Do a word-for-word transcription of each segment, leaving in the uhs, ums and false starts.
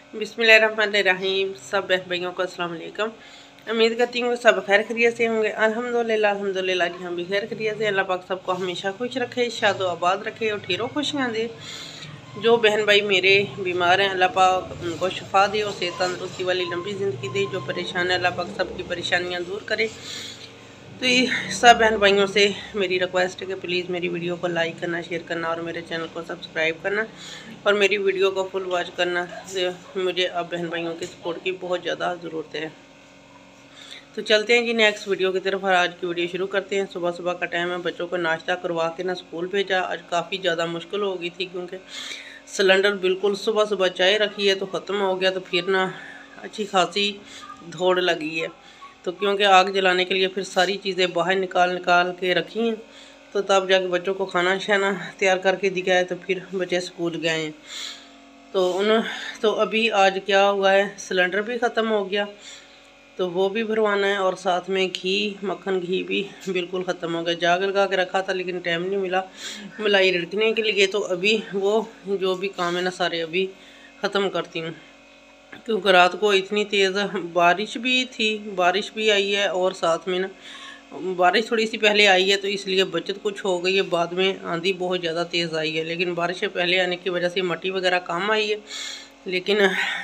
बिस्मिल्लाहिर्रहमानिर्रहीम। सब बहन भाइयों को अस्सलाम वालेकुम। उम्मीद करती हूँ सब खैर खैरियत से होंगे। अल्हम्दुलिल्लाह अल्हम्दुलिल्लाह जी हम भी खैर खैरियत से। अल्लाह पाक सबको हमेशा खुश रखे, शादो आबाद रखे और ढेरों खुशियाँ दे। जो बहन भाई मेरे बीमार हैं अल्लाह पाक उनको शिफा दे और सेहत तंदरुस्ती वाली लंबी ज़िंदगी दे। जो परेशान है अल्लाह पाक सबकी परेशानियाँ दूर करे। तो ये सब बहन भाइयों से मेरी रिक्वेस्ट है कि प्लीज़ मेरी वीडियो को लाइक करना, शेयर करना और मेरे चैनल को सब्सक्राइब करना और मेरी वीडियो को फुल वॉच करना। मुझे अब बहन भाइयों की सपोर्ट की बहुत ज़्यादा ज़रूरत है। तो चलते हैं जी नेक्स्ट वीडियो की तरफ और आज की वीडियो शुरू करते हैं। सुबह सुबह का टाइम है, बच्चों को नाश्ता करवा के ना स्कूल भेजा। आज काफ़ी ज़्यादा मुश्किल हो गई थी क्योंकि सिलेंडर बिल्कुल सुबह सुबह चाय रखी है तो ख़त्म हो गया। तो फिर ना अच्छी खासी दौड़ लगी है। तो क्योंकि आग जलाने के लिए फिर सारी चीज़ें बाहर निकाल निकाल के रखी हैं, तो तब जाके बच्चों को खाना शाना तैयार करके दिया है। तो फिर बच्चे स्कूल गए हैं। तो उन तो अभी आज क्या हुआ है, सिलेंडर भी ख़त्म हो गया तो वो भी भरवाना है और साथ में घी मक्खन घी भी बिल्कुल ख़त्म हो गया। जाग लगा के रखा था लेकिन टाइम नहीं मिला मलाई रिड़कने के लिए। तो अभी वो जो भी काम है ना सारे अभी ख़त्म करती हूँ क्योंकि रात को इतनी तेज़ बारिश भी थी, बारिश भी आई है और साथ में ना बारिश थोड़ी सी पहले आई है तो इसलिए बचत कुछ हो गई है। बाद में आंधी बहुत ज़्यादा तेज़ आई है लेकिन बारिश पहले आने की वजह से मट्टी वगैरह कम आई है। लेकिन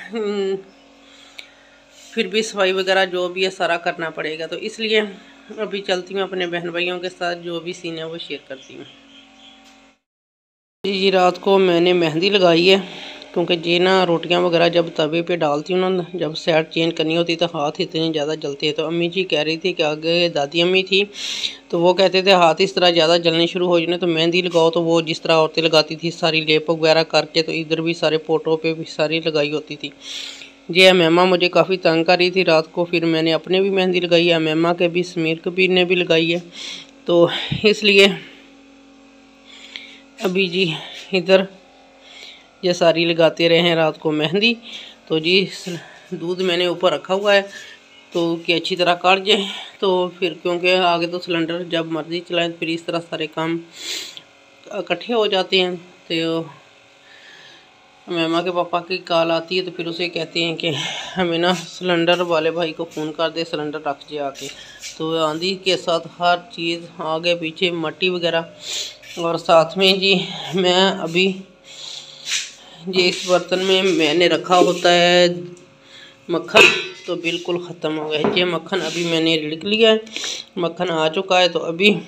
फिर भी सफाई वगैरह जो भी है सारा करना पड़ेगा। तो इसलिए अभी चलती हूँ अपने बहन भाइयों के साथ, जो भी सीन है वो शेयर करती हूँ। जी रात को मैंने मेहंदी लगाई है क्योंकि जी ना रोटियां वगैरह जब तवे पे डालती हूँ ना, जब साइड चेंज करनी होती तो हाथ इतने ज़्यादा जलते हैं। तो अम्मी जी कह रही थी कि आगे दादी अम्मी थी तो वो कहते थे हाथ इस तरह ज़्यादा जलने शुरू हो जाने तो मेहंदी लगाओ। तो वो जिस तरह औरतें लगाती थी सारी लेप वगैरह करके, तो इधर भी सारे फोटो पे भी सारी लगाई होती थी। जी मेमा मुझे काफ़ी तंग कर रही थी रात को, फिर मैंने अपने भी मेहंदी लगाई है, मेमा के भी, समीर कबीर ने भी लगाई है। तो इसलिए अभी जी इधर ये सारी लगाते रहे हैं रात को मेहंदी। तो जी दूध मैंने ऊपर रखा हुआ है तो कि अच्छी तरह काट जाए। तो फिर क्योंकि आगे तो सिलेंडर जब मर्ज़ी चलाएं फिर इस तरह सारे काम इकट्ठे हो जाते हैं। तो मेमा के पापा की कॉल आती है तो फिर उसे कहते हैं कि हमें ना सिलेंडर वाले भाई को फ़ोन कर दे, सिलेंडर रख जाए आके। तो आंधी के साथ हर चीज़ आगे पीछे मट्टी वगैरह। और साथ में जी मैं अभी ये इस बर्तन में मैंने रखा होता है मक्खन, तो बिल्कुल ख़त्म हो गया ये मक्खन। अभी मैंने रिड़क लिया है, मक्खन आ चुका है। तो अभी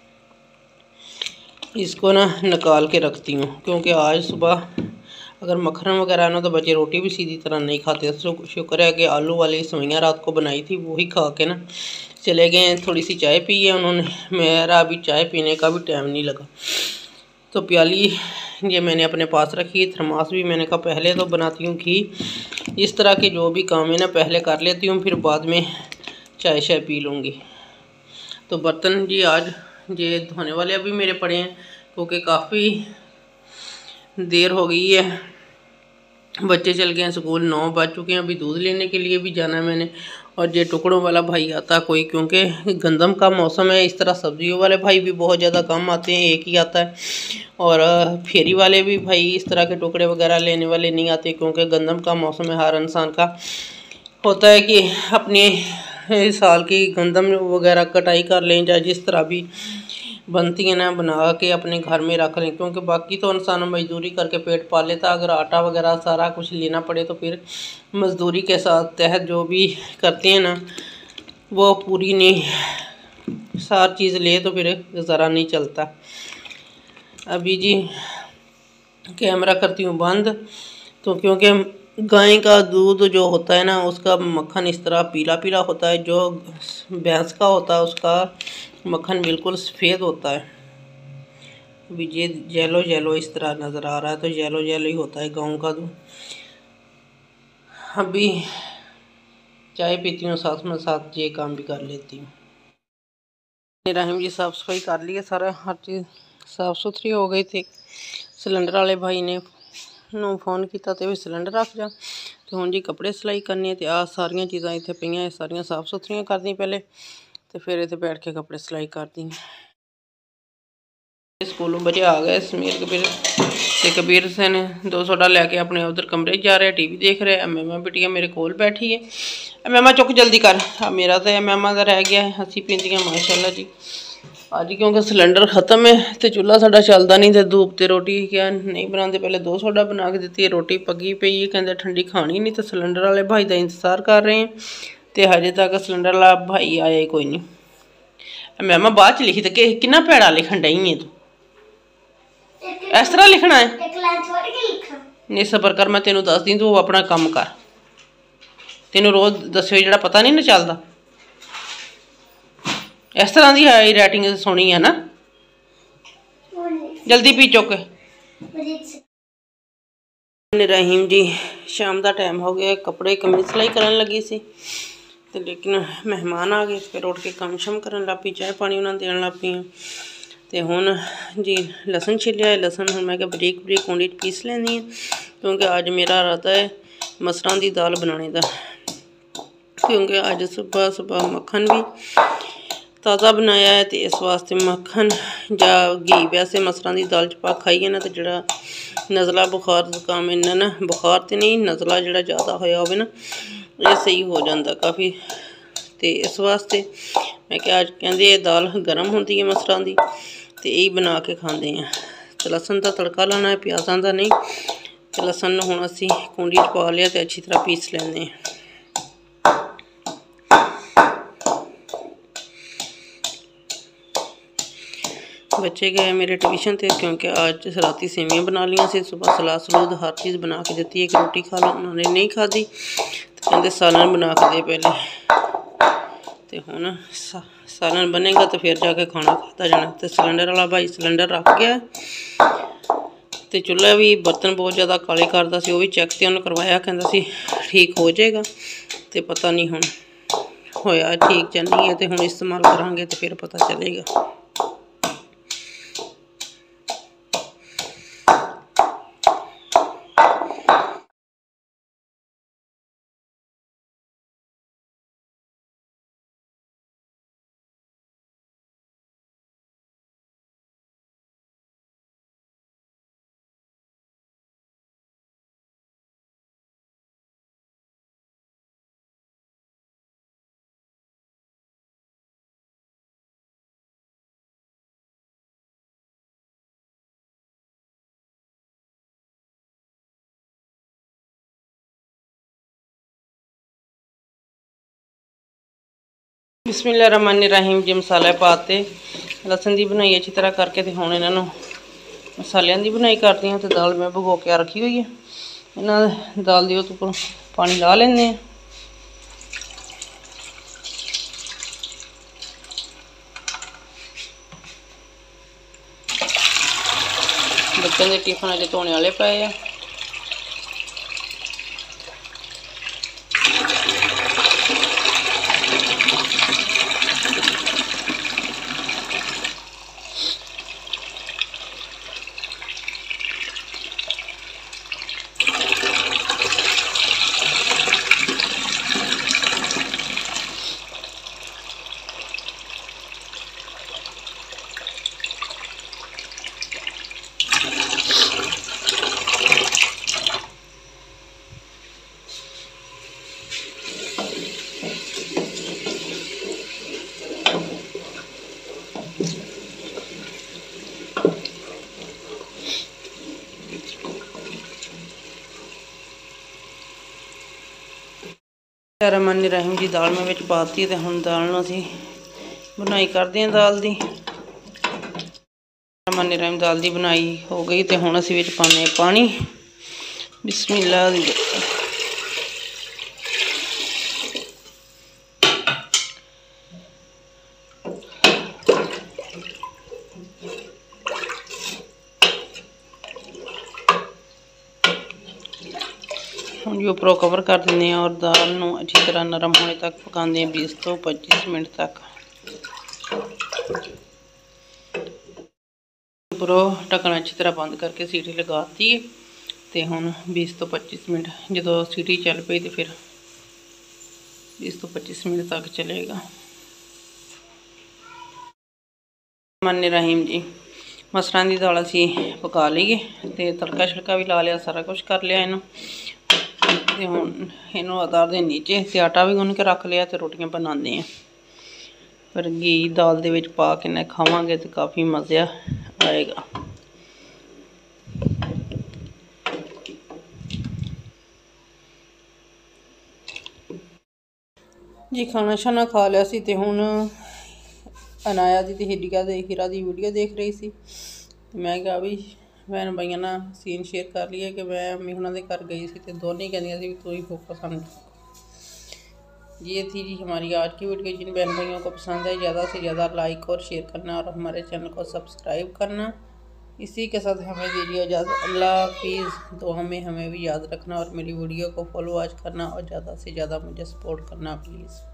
इसको ना निकाल के रखती हूँ क्योंकि आज सुबह अगर मक्खन वगैरह ना तो बच्चे रोटी भी सीधी तरह नहीं खाते। शुक्र है कि आलू वाली सवैयाँ रात को बनाई थी वही खा के ना चले गए। थोड़ी सी चाय पी है उन्होंने, मेरा अभी चाय पीने का भी टाइम नहीं लगा। तो प्याली ये मैंने अपने पास रखी है, थर्मास भी मैंने कहा पहले तो बनाती हूँ घी। इस तरह के जो भी काम है ना पहले कर लेती हूँ, फिर बाद में चाय शाय पी लूँगी। तो बर्तन जी आज ये धोने वाले अभी मेरे पड़े हैं क्योंकि काफ़ी देर हो गई है। बच्चे चल गए हैं स्कूल, नौ बज चुके हैं। अभी दूध लेने के लिए भी जाना है मैंने। और ये टुकड़ों वाला भाई आता कोई, क्योंकि गंदम का मौसम है, इस तरह सब्जियों वाले भाई भी बहुत ज़्यादा कम आते हैं, एक ही आता है। और फेरी वाले भी भाई इस तरह के टुकड़े वगैरह लेने वाले नहीं आते क्योंकि गंदम का मौसम है। हर इंसान का होता है कि अपने साल की गंदम वगैरह कटाई कर लें, या जिस तरह भी बनती है ना बना के अपने घर में रख लें, क्योंकि बाकी तो इंसान मजदूरी करके पेट पाल लेता। अगर आटा वगैरह सारा कुछ लेना पड़े तो फिर मजदूरी के साथ तहत जो भी करते हैं ना वो पूरी नहीं, सारी चीज़ ले तो फिर गुजारा नहीं चलता। अभी जी कैमरा करती हूँ बंद, तो क्योंकि गाय का दूध जो होता है ना उसका मक्खन इस तरह पीला पीला होता है, जो भैंस का होता है उसका मक्खन बिल्कुल सफ़ेद होता है। अभी ये येलो येलो इस तरह नज़र आ रहा है तो येलो येलो ही होता है गाँव का दूध। अभी चाय पीती हूँ, साथ में साथ ये काम भी कर लेती हूँ। राहिम जी साफ़ सफाई कर ली है, सारा हर चीज़ साफ़ सुथरी हो गई थी। सिलेंडर वाले भाई ने ਨੂੰ फ़ोन किया तो भी सिलेंडर रख जा। तो हुण जी कपड़े सिलाई करनी है, तो आ सारिया चीज़ां इत्थे पईयां सारियां साफ़ सुथरियां कर दी पहले, तो फिर इत्थे बैठ के कपड़े सिलाई कर दी। स्कूलों बच्चे आ गए। समीर कबीर ते कबीर हुसैन दो सोडा लैके अपने उधर कमरे जा रहे, टीवी देख रहे। एमएमा बिटिया मेरे कोल बैठी है। एमएमा चुक जल्दी कर, मेरा तो एमएमा का रह गया है। हसी पींदियां माशाल्लाह जी। अज क्योंकि सिलेंडर खत्म है तो चूल्हा साडा चलता नहीं, तो धूप ते रोटी क्या नहीं बनाते। पहले दो सोडा बना के दी है, रोटी पकी पई है, कहते ठंडी खानी नहीं। तो सिलेंडर वाले भाई का इंतजार कर रहे हैं, तो हजे तक सिलेंडर वाला भाई आया ही कोई नहीं। एमएमा बाद च लिखी तो कि किन्ना भैड़ा लिखन डई है तू, इस तरह लिखना है? नहीं सबर कर, मैं तेन दस दी, तू अपना काम कर। तेन रोज दस्यो जो पता नहीं ना चलता। इस तरह की राइटिंग सोनी है ना। जल्दी पी चुक। रहीम जी शाम का टाइम हो गया, कपड़े कमीज सिलाई करन लगी सी, तो लेकिन मेहमान आ गए। फिर उठ के काम शम करन लग पई, चाय पानी उन्होंने देन लग पई। तो हुण जी लसन छिलिया है। लसन हुण मैं बरीक बरीक कूंडी पीस लैनी है, क्योंकि अज मेरा इरादा है मसरां दी दाल बनाने का। क्योंकि अज सुबह सुबह मक्खन भी ताज़ा बनाया है, तो इस वास्ते मक्खन या घी, वैसे मसरां दी दाल च पा खाइए ना तो जड़ा नज़ला बुखार जुकाम इन्ना ना, बुखार तो नहीं नज़ला जड़ा ज़्यादा होया होवे ना, ये सही हो जाता काफ़ी। तो इस वास्ते मैं क्या अज कहते दाल गर्म होंदी है मसरां दी, तो यही बना के खाते हैं। तो लसन का तड़का लाना है, प्याज़ों का नहीं। तो लसन हुण असीं कूंडी च पा लिया, तो अच्छी तरह पीस लैंदे हैं। बच्चे गए मेरे ट्यूशन से, क्योंकि आज राती सेवियां बना लिया से, सुबह सलाद सलूद हर चीज़ बना के दी है कि रोटी खा लो। उन्होंने नहीं खाधी, तो कहते सालन बना के दे पहले। तो हुण सा, सालन बनेगा तो फिर जाके खाना खाता जाना। तो सिलेंडर वाला भाई सिलेंडर रख गया, तो चूल्हा भी बर्तन बहुत ज़्यादा काले करता सी, वो भी चैक तो उन्हें करवाया, कहता सी ठीक हो जाएगा। तो पता नहीं हुण होया ठीक या नहीं है, तो हुण इस्तेमाल करांगे तो फिर पता चलेगा। बिस्मिल्लाहिर्रहमानिर्रहीम जी मसाले पाते, लसन की बनाई अच्छी तरह करके। तो हुण इन्हों मसालियां की बनाई करती हूँ। तो दाल मैं भगो के रखी हुई है, इन्होंने दाल की उपर पानी ला लेंगे। बच्चों के टिफिन अजे धोने वाले पे है। रहमान जी दाल मैं पाती, तो हम दाल असी बुनाई करते हैं। दाल की रहमान रहीम दाल की बुनाई हो गई, तो हम असी पाने पानी। बिस्मिल्लाह दी हम जी उपरों कवर कर देंगे और दाल नू अच्छी तरह नरम होने तक पकाते हैं, बीस तो पच्चीस मिनट तक। उपरों ढक्कन अच्छी तरह बंद करके सीटी लगाती है। तो हुण बीस तो पच्चीस मिनट जो सीटी चल पई, तो फिर बीस तो पच्चीस मिनट तक चलेगा। रहमान रहीम जी मसरां दी दाल असी पका लीए ते तड़का छड़का भी ला लिया, सारा कुछ कर लिया इनू ते हुण इनू उतार दे नीचे ते आटा भी गुन्न के रख लिया ते रोटियां बनाने हैं। पर घी दाल दे विच पा के ना खावांगे तो काफ़ी मज़ा आएगा। जी खाना शाना खा लिया सी ते हुण अनाया दी ते हिडिया दे हीरा दी वीडियो देख रही सी। मैं क्या भी भैन भाइयों ना सीन शेयर कर लिया कि मैं अम्मी हुणां दे घर गई सी ते दोनों कहदियां सी तू ही फोकस हम। ये थी जी हमारी आज की वीडियो। जिन बहन भाइयों को पसंद है ज़्यादा से ज़्यादा लाइक और शेयर करना और हमारे चैनल को सब्सक्राइब करना। इसी के साथ हमें दीजिए इजाज़त। अल्लाह हाफिज़। दुआ में हमें भी याद रखना और मेरी वीडियो को फॉलो आज करना और ज़्यादा से ज़्यादा मुझे सपोर्ट करना प्लीज़।